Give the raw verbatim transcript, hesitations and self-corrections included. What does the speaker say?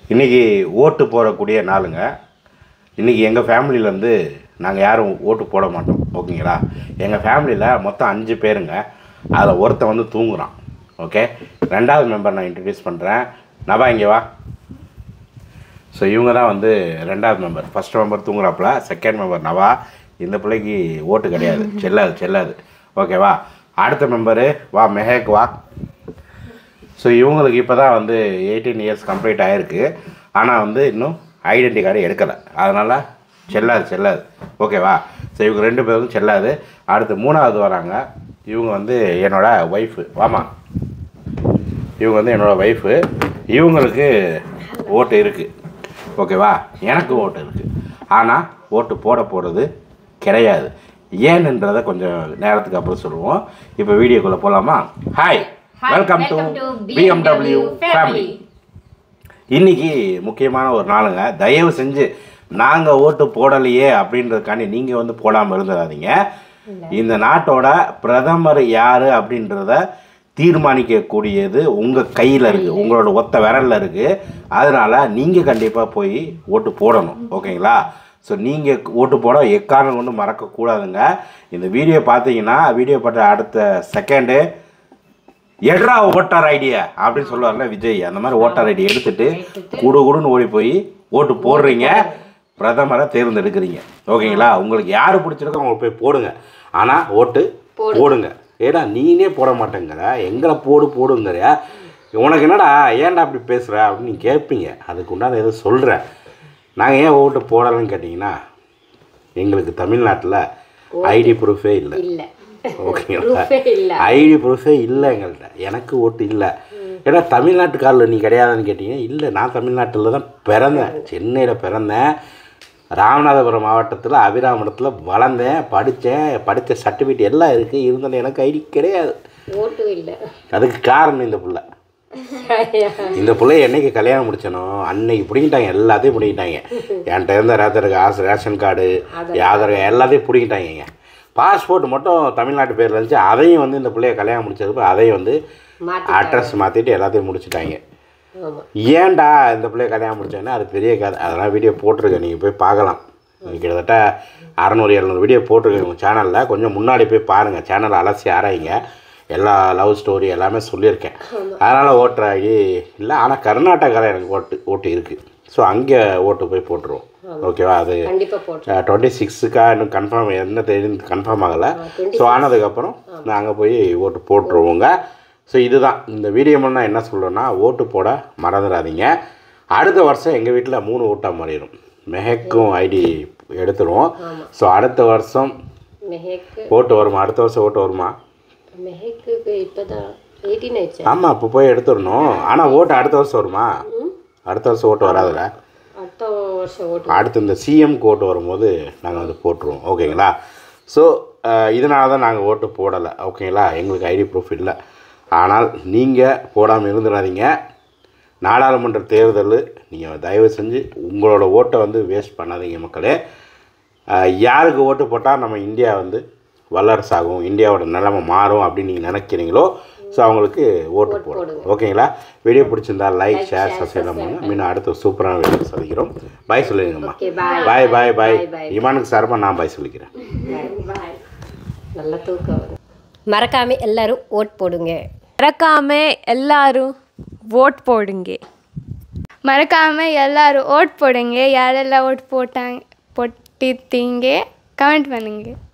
இன்றைக்கி ஓட்டு போடக்கூடிய நாளுங்க. இன்றைக்கி எங்கள் ஃபேமிலியிலேருந்து நாங்கள் யாரும் ஓட்டு போட மாட்டோம், ஓகேங்களா? எங்கள் ஃபேமிலியில் மொத்தம் அஞ்சு பேருங்க. அதில் ஒருத்தன் வந்து தூங்குறான், ஓகே. ரெண்டாவது மெம்பர் நான் இன்ட்ரடியூஸ் பண்ணுறேன். நவா இங்கே வா. ஸோ இவங்க தான் வந்து ரெண்டாவது மெம்பர். ஃபஸ்ட் மெம்பர் தூங்குறாப்புல, செகண்ட் மெம்பர் நவா. இந்த பிள்ளைக்கு ஓட்டு கிடையாது, செல்லாது செல்லாது ஓகேவா. அடுத்த மெம்பரு வா, மெஹேக் வா. ஸோ இவங்களுக்கு இப்போ தான் வந்து எயிட்டீன் இயர்ஸ் கம்ப்ளீட் ஆகிருக்கு. ஆனால் வந்து இன்னும் ஐடென்டி கார்டு எடுக்கலை, அதனால் செல்லாது செல்லாது ஓகேவா. ஸோ இவங்க ரெண்டு பேரும் செல்லாது. அடுத்து மூணாவது வராங்க. இவங்க வந்து என்னோடய ஒய்ஃபு. வாமா, இவங்க வந்து என்னோடய ஒய்ஃபு. இவங்களுக்கு ஓட்டு இருக்குது, ஓகேவா. எனக்கு ஓட்டு இருக்குது, ஆனால் ஓட்டு போட போகிறது கிடையாது. ஏன்ன்றதை கொஞ்சம் நேரத்துக்கு அப்புறம் சொல்லுவோம். இப்போ வீடியோக்குள்ளே போகலாமா? Hi, welcome to B M W family. இன்றைக்கி முக்கியமான ஒரு நாளுங்க. தயவு செஞ்சு நாங்கள் ஓட்டு போடலையே அப்படின்றதுக்காண்டி நீங்கள் வந்து போடாமல் இருந்துடாதீங்க. இந்த நாட்டோட பிரதமர் யார் அப்படின்றத தீர்மானிக்கக்கூடியது உங்கள் கையில் இருக்குது, உங்களோட ஒத்த விரலில் இருக்குது. அதனால் நீங்கள் கண்டிப்பாக போய் ஓட்டு போடணும், ஓகேங்களா. ஸோ நீங்கள் ஓட்டு போட எக்காரணம் கொண்டு மறக்கக்கூடாதுங்க. இந்த வீடியோ பார்த்தீங்கன்னா வீடியோ பார்த்த அடுத்த செகண்டு எட்ரா ஓட்டர் ஐடியா அப்படின்னு சொல்லுவார்ல விஜய், அந்த மாதிரி ஓட்டர் ஐடி எடுத்துகிட்டு குடு குடுன்னு ஓடி போய் ஓட்டு போடுறீங்க, பிரதமரை தேர்ந்தெடுக்கிறீங்க, ஓகேங்களா. உங்களுக்கு யார் பிடிச்சிருக்கோ அவங்களுக்கு போய் போடுங்க, ஆனால் ஓட்டு போடுங்க. ஏடா நீனே போட மாட்டேங்கிற, எங்களை போடு போடுங்கிறியா, உனக்கு என்னடா ஏன்டா அப்படி பேசுகிற அப்படின்னு நீங்கள் கேட்பீங்க. அதுக்கு உண்டான எதுவும் சொல்கிறேன். நாங்கள் ஏன் ஓட்டு போடலைன்னு கேட்டிங்கன்னா, எங்களுக்கு தமிழ்நாட்டில் ஐடி ப்ரூஃபே இல்லை, ஓகேங்களா. ஐடி ப்ரூஃபே இல்லை எங்கள்கிட்ட. எனக்கு ஓட்டு இல்லை. ஏன்னா தமிழ்நாட்டுக்காரில் நீ கிடையாதுன்னு கேட்டிங்கன்னா, இல்லை நான் தமிழ்நாட்டில் தான் பிறந்தேன், சென்னையில் பிறந்தேன், ராமநாதபுரம் மாவட்டத்தில் அபிராமணத்தில் வளர்ந்தேன், படித்தேன், படித்த சர்டிஃபிகேட் எல்லாம் இருக்குது. இருந்தாலும் எனக்கு ஐடி கிடையாது, ஓட்டு இல்லை. அதுக்கு காரணம் இந்த பிள்ளை. இந்த பிள்ளைய என்னைக்கு கல்யாணம் முடிச்சனோ அன்னைக்கு பிடிக்கிட்டாங்க, எல்லாத்தையும் பிடிக்கிட்டாங்க. என்கிட்ட இருந்த ரேத்தருக்கு ஆசை ரேஷன் கார்டு ஆதார் எல்லாத்தையும் பிடிக்கிட்டாங்க. பாஸ்போர்ட் மட்டும் தமிழ்நாட்டு பேரில் இருந்துச்சு, அதையும் வந்து இந்த பிள்ளைய கல்யாணம் முடிச்சதுக்கு அதையும் வந்து அட்ரஸ் மாற்றிட்டு எல்லாத்தையும் முடிச்சுட்டாங்க. ஏன்டா இந்த பிள்ளைய கல்யாணம் முடிச்சேன்னா அது பெரிய கதை, அதெல்லாம் வீடியோ போட்டிருக்கேன், நீங்கள் போய் பார்க்கலாம். கிட்டத்தட்ட அறநூறு எழுநூறு வீடியோ போட்டிருக்கேன் உங்கள் சேனலில். கொஞ்சம் முன்னாடி போய் பாருங்கள், சேனலை அலசி ஆராய்ங்க. எல்லா லவ் ஸ்டோரி எல்லாமே சொல்லியிருக்கேன். அதனால் ஓட்டுற ஐடி இல்லை. ஆனால் கர்நாடகாவில் எனக்கு ஓட்டு ஓட்டு இருக்குது. ஸோ அங்கே ஓட்டு போய் போட்டுருவோம், ஓகேவா. அது டுவெண்ட்டி சிக்ஸுக்கா இன்னும் கன்ஃபார்ம் என்ன தெரியுது, கன்ஃபார்ம் ஆகலை. ஸோ ஆனதுக்கப்புறம் நான் அங்கே போய் ஓட்டு போட்டுருவோங்க. ஸோ இதுதான் இந்த வீடியோ மூலம் என்ன சொல்கிறேன்னா, ஓட்டு போட மறந்துடாதீங்க. அடுத்த வருஷம் எங்கள் வீட்டில் மூணு ஓட்டாக மாறிடும். மெஹேக்கும் ஐடி எடுத்துருவோம். ஸோ அடுத்த வருஷம் ஓட்டு வருமா? அடுத்த வருஷம் ஓட்டு வருமா? ஆமாம், இப்போ போய் எடுத்துடணும். ஆனால் ஓட்டு அடுத்த வருஷம் வருமா? அடுத்த வருஷம் ஓட்டு வராதுல்ல. அடுத்து இந்த சிஎம்க்கு ஓட்டு வரும்போது நாங்கள் வந்து போட்டுருவோம், ஓகேங்களா. ஸோ இதனால தான் நாங்கள் ஓட்டு போடலை, ஓகேங்களா. எங்களுக்கு ஐடி ப்ரூஃப் இல்லை. ஆனால் நீங்கள் போடாமல் இருந்துடாதீங்க. நாடாளுமன்ற தேர்தல் நீங்கள் தயவு செஞ்சு உங்களோட ஓட்டை வந்து வேஸ்ட் பண்ணாதீங்க மக்களே. யாருக்கு ஓட்டு போட்டால் நம்ம இந்தியா வந்து வல்லரசாகும், இந்தியாவோட நிலைமை மாறும் அப்படின்னு நீங்கள் நினைக்கிறீங்களோ, ஸோ அவங்களுக்கு ஓட்டு போடுங்க, ஓகேங்களா. வீடியோ பிடிச்சிருந்தா லைக் ஷேர் சப்ஸ்கிரைப் பண்ணுங்க. மீண்டும் அடுத்த சூப்பரான வீடியோ சந்திக்கிறோம். பாய் சொல்லிடுங்கம்மா. பாய் பாய் பாய். இமானுக்கு சார்பாக நான் பாய் சொல்லிக்கிறேன். நல்ல தூக்கம். மறக்காமல் எல்லோரும் ஓட் போடுங்க. மறக்காமல் எல்லாரும் ஓட் போடுங்க. மறக்காமல் எல்லோரும் ஓட் போடுங்க. யாரெல்லாம் ஓட் போட்டாங்க போட்டிருந்தீங்க கமெண்ட் பண்ணுங்க.